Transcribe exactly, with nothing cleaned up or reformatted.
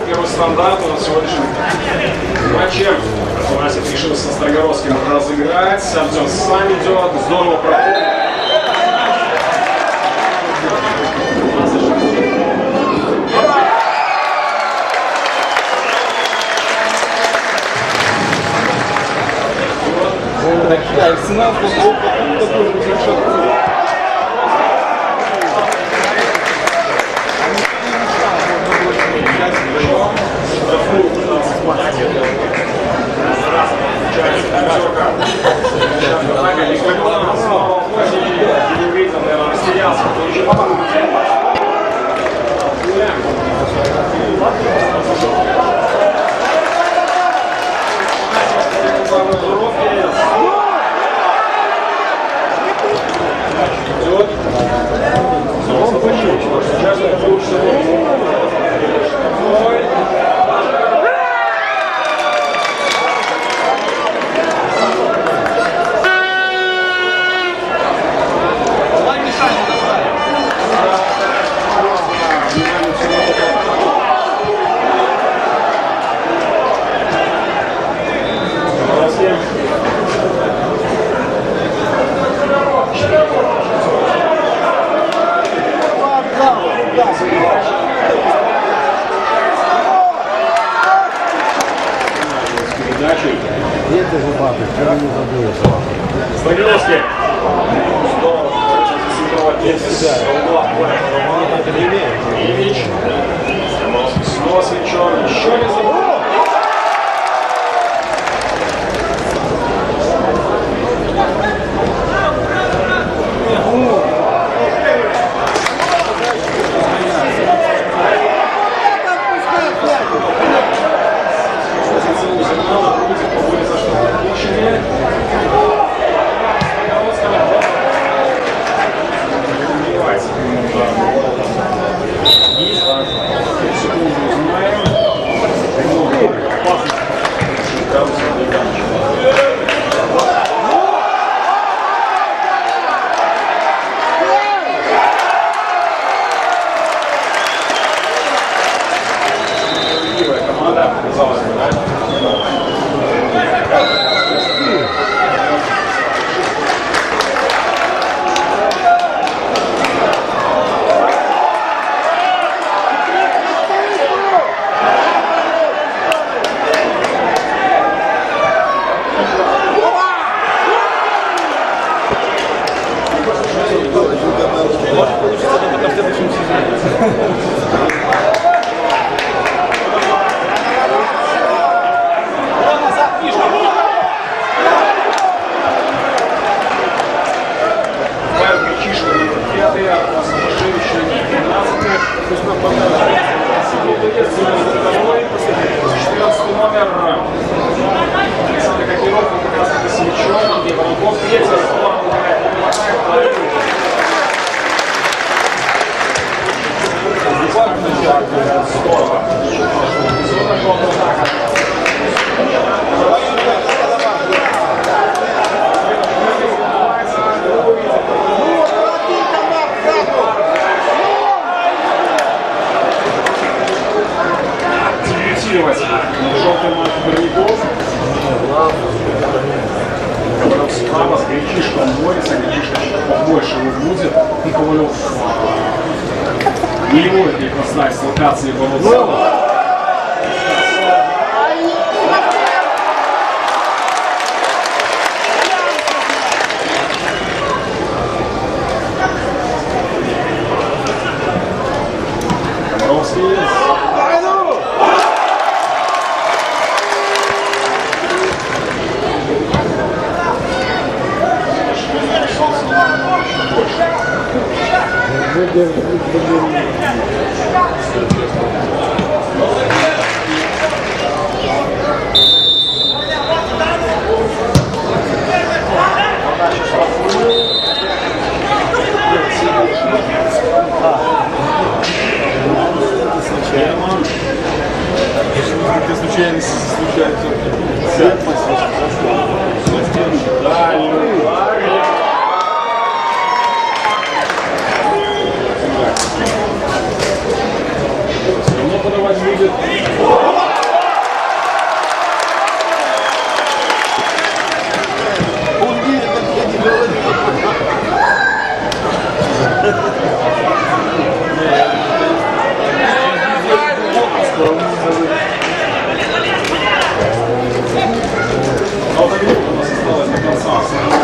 первый стандарт у нас сегодняшнем матче. Васик решил со Строгородским разыграть. Артем сам идет. Здорово проходит. Арсенал такой же шаг. Это же бабы, вчера не забыл этого. Строгородский. Ильич. Снова свечен. Еще не забыл. четырнадцатый номер. Александр Кокиров, он как раз таки с мячом. И Воронков третий. Здорово. Желтый марк Горняков. Ковалев справа с Гречишком борется. Гречишка побольше его будет. И Ковалев не может не поставить с локации ворот. Ты случайно случается сядь, да, подавать будет. Но так минут у нас осталось до конца.